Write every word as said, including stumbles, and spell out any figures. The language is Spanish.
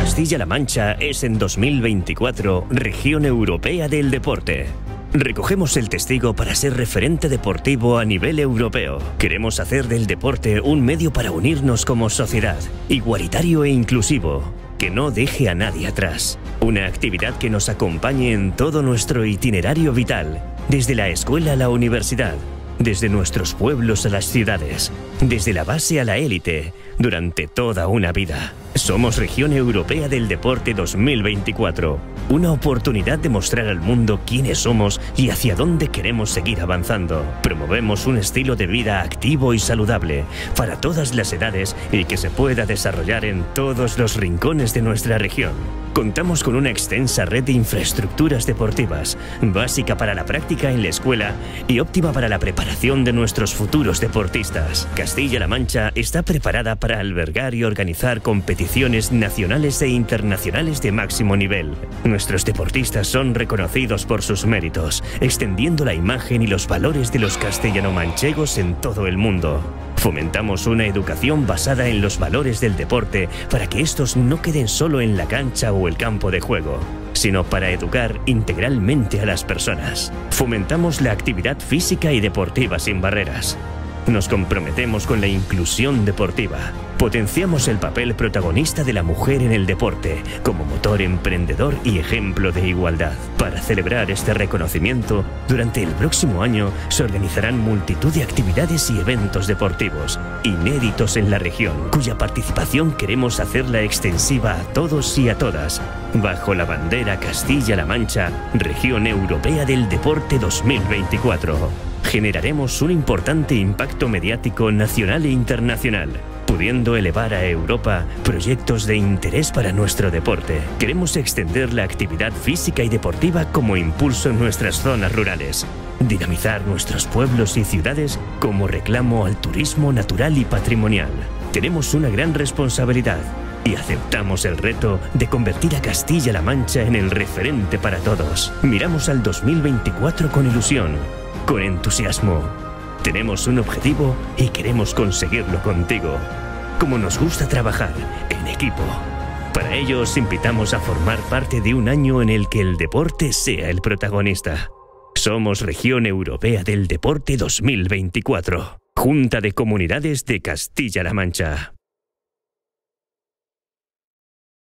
Castilla-La Mancha es en dos mil veinticuatro Región Europea del Deporte. Recogemos el testigo para ser referente deportivo a nivel europeo. Queremos hacer del deporte un medio para unirnos como sociedad, igualitario e inclusivo, que no deje a nadie atrás. Una actividad que nos acompañe en todo nuestro itinerario vital, desde la escuela a la universidad, desde nuestros pueblos a las ciudades, desde la base a la élite, durante toda una vida. Somos Región Europea del Deporte dos mil veinticuatro, una oportunidad de mostrar al mundo quiénes somos y hacia dónde queremos seguir avanzando. Promovemos un estilo de vida activo y saludable para todas las edades y que se pueda desarrollar en todos los rincones de nuestra región. Contamos con una extensa red de infraestructuras deportivas, básica para la práctica en la escuela y óptima para la preparación de nuestros futuros deportistas. Castilla-La Mancha está preparada para albergar y organizar competiciones nacionales e internacionales de máximo nivel. Nuestros deportistas son reconocidos por sus méritos, extendiendo la imagen y los valores de los castellano-manchegos en todo el mundo. Fomentamos una educación basada en los valores del deporte para que estos no queden solo en la cancha o el campo de juego, sino para educar integralmente a las personas. Fomentamos la actividad física y deportiva sin barreras. Nos comprometemos con la inclusión deportiva. Potenciamos el papel protagonista de la mujer en el deporte como motor emprendedor y ejemplo de igualdad. Para celebrar este reconocimiento, durante el próximo año se organizarán multitud de actividades y eventos deportivos inéditos en la región, cuya participación queremos hacerla extensiva a todos y a todas, bajo la bandera Castilla-La Mancha, Región Europea del Deporte dos mil veinticuatro. Generaremos un importante impacto mediático nacional e internacional, pudiendo elevar a Europa proyectos de interés para nuestro deporte. Queremos extender la actividad física y deportiva como impulso en nuestras zonas rurales, dinamizar nuestros pueblos y ciudades como reclamo al turismo natural y patrimonial. Tenemos una gran responsabilidad y aceptamos el reto de convertir a Castilla-La Mancha en el referente para todos. Miramos al dos mil veinticuatro con ilusión, con entusiasmo. Tenemos un objetivo y queremos conseguirlo contigo. Como nos gusta trabajar en equipo. Para ello os invitamos a formar parte de un año en el que el deporte sea el protagonista. Somos Región Europea del Deporte dos mil veinticuatro. Junta de Comunidades de Castilla-La Mancha.